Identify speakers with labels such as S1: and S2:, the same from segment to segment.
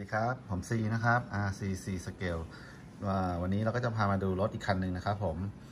S1: ครับผมซีนะครับ RCC Scale วันนี้เราก็จะพามาดูรถอีกคันหนึ่งนะครับผม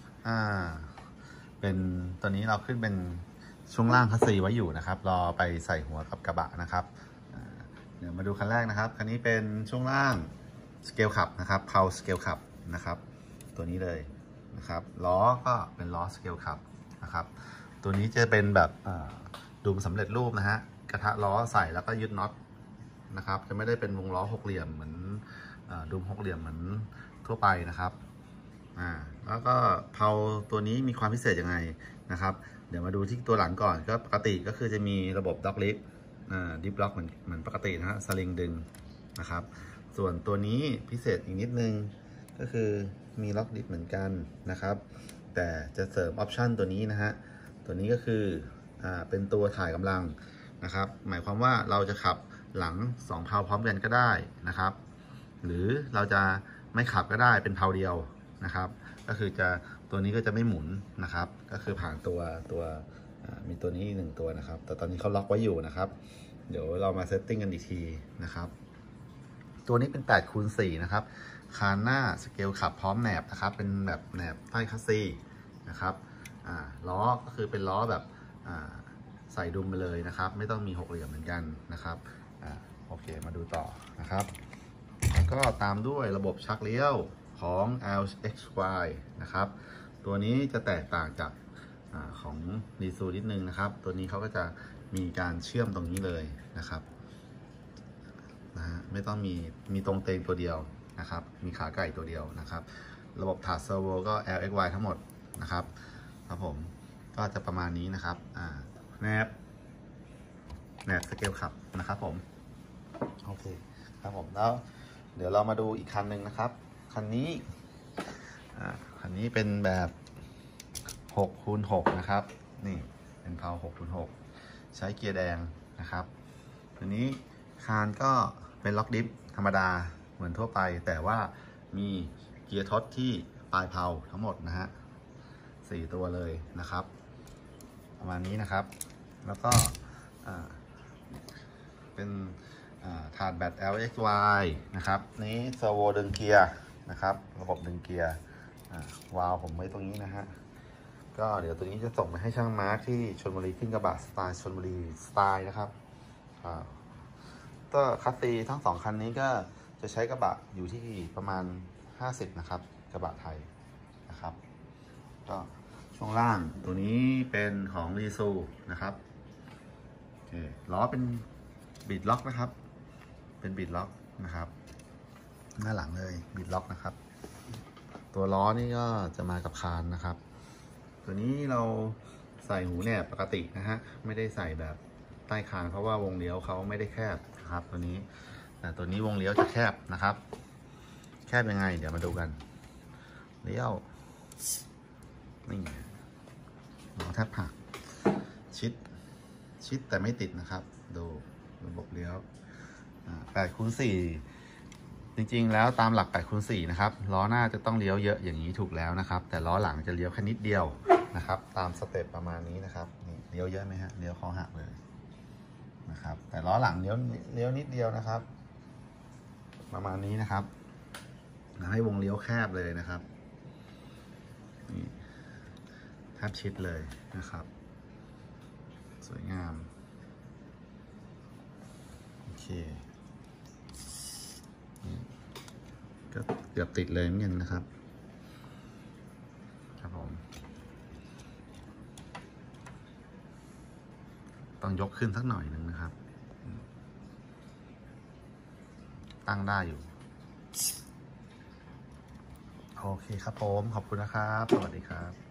S1: เป็นตอนนี้เราขึ้นเป็นช่วงล่างคัสซีไว้อยู่นะครับรอไปใส่หัวกับกระบะนะครับเดี๋ยวมาดูคันแรกนะครับคันนี้เป็นช่วงล่าง Scale Cup นะครับเพา Scale Cup นะครับตัวนี้เลยนะครับล้อก็เป็นล้อ Scale Cup นะครับตัวนี้จะเป็นแบบดูมสำเร็จรูปนะฮะกระทะล้อใส่แล้วก็ยึดน็อตนะครับจะไม่ได้เป็นวงล้อหกเหลี่ยมเหมือนดูมหกเหลี่ยมเหมือนทั่วไปนะครับแล้วก็เพาตัวนี้มีความพิเศษยังไงนะครับเดี๋ยวมาดูที่ตัวหลังก่อนก็ปกติก็คือจะมีระบบด็อกลิฟดิฟล็อกเหมือนปกตินะฮะสลิงดึงนะครับส่วนตัวนี้พิเศษอีกนิดนึงก็คือมีล็อกดิฟเหมือนกันนะครับแต่จะเสริมออปชันตัวนี้นะฮะตัวนี้ก็คือเป็นตัวถ่ายกำลังนะครับหมายความว่าเราจะขับหลัง2เพาพร้อมกันก็ได้นะครับหรือเราจะไม่ขับก็ได้เป็นเพาเดียวนะครับก็คือตัวนี้ก็จะไม่หมุนนะครับก็คือผ่านตัวมีตัวนี้1ตัวนะครับแต่ตอนนี้เขาล็อกไว้อยู่นะครับเดี๋ยวเรามาเซตติ้งกันอีกทีนะครับตัวนี้เป็น8x4นะครับคานหน้าสเกลขับพร้อมแหนบนะครับเป็นแบบแหนบใต้คัสซีนะครับล้อก็คือเป็นล้อแบบใส่ดุมไปเลยนะครับไม่ต้องมีหกเหลี่ยมเหมือนกันนะครับโอเคมาดูต่อนะครับแล้วก็ตามด้วยระบบชักเลี้ยวของ LXY นะครับตัวนี้จะแตกต่างจากของดีซูนิดนึงนะครับตัวนี้เขาก็จะมีการเชื่อมตรงนี้เลยนะครับไม่ต้องมีตรงเตงตัวเดียวนะครับมีขาไก่ตัวเดียวนะครับระบบถาดเซอร์โวก็ LXY ทั้งหมดนะครับครับผมก็จะประมาณนี้นะครับแนบสเกลขับนะครับผมโอเคครับผมแล้วเดี๋ยวเรามาดูอีกคันหนึ่งนะครับคันนี้เป็นแบบ6x6นะครับนี่เป็นเพา6x6ใช้เกียร์แดงนะครับตัวนี้คานก็เป็นล็อกดิฟธรรมดาเหมือนทั่วไปแต่ว่ามีเกียร์ท็อตที่ปลายเพาทั้งหมดนะฮะ4ตัวเลยนะครับประมาณนี้นะครับแล้วก็เป็นถาดแบต LXY นะครับนี้เซอร์โวดึงเกียร์นะครับระบบดึงเกียร์วาล์วผมไว้ตรงนี้นะฮะก็เดี๋ยวตัวนี้จะส่งไปให้ช่างมาร์คที่ชลบุรีขึ้นกระบะสไตล์ชลบุรีสไตล์นะครับก็คัสซีทั้ง2คันนี้ก็จะใช้กระบะอยู่ที่ประมาณ50นะครับกระบะไทยนะครับก็ช่วงล่างตัวนี้เป็นของรีซูนะครับโอเคล้อเป็นบีดล็อกนะครับเป็นบีดล็อกนะครับหน้าหลังเลยบีดล็อกนะครับตัวล้อนี่ก็จะมากับคานนะครับตัวนี้เราใส่หูเนี่ยปกตินะฮะไม่ได้ใส่แบบใต้คานเพราะว่าวงเลี้ยวเขาไม่ได้แคบนะครับตัวนี้แต่ตัวนี้วงเลี้ยวจะแคบนะครับแคบยังไงเดี๋ยวมาดูกันเลี้ยวนี่ล้อแทบหักชิดแต่ไม่ติดนะครับดูระบบเลี้ยว8x4จริงๆแล้วตามหลัก8x4นะครับล้อหน้าจะต้องเลี้ยวเยอะอย่างนี้ถูกแล้วนะครับแต่ล้อหลังจะเลี้ยวแค่นิดเดียวนะครับตามสเต็ปประมาณนี้นะครับนี่เลี้ยวเยอะไหมฮะเลี้ยวคอหักเลยนะครับแต่ล้อหลังเลี้ยวนิดเดียวนะครับประมาณนี้นะครับให้วงเลี้ยวแคบเลยนะครับนี่แทบชิดเลยนะครับสวยงามโอเคก็เกือบติดเลยเหมือนกันนะครับครับผมต้องยกขึ้นสักหน่อยหนึ่งนะครับตั้งได้อยู่โอเคครับผมขอบคุณนะครับสวัสดีครับ